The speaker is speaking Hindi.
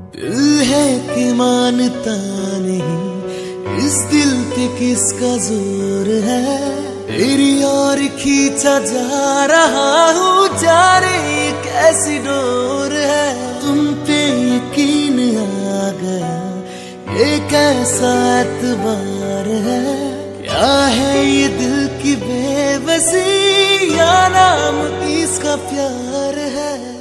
दिल है कि मानता नहीं, इस दिल पे किसका जोर है। तेरी और खींचा जा रहा हूँ, जा रे कैसी डोर है। तुम पे यकीन आ गया, ये कैसा एतबार है। क्या है ये दिल की बेबसी, या नाम इसका प्यार है।